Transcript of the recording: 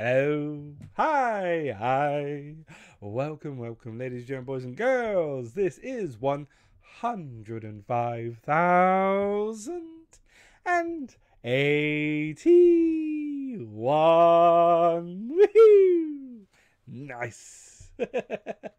Hello, hi. Welcome, ladies and gentlemen, boys and girls. This is 105,081. Woohoo! Nice.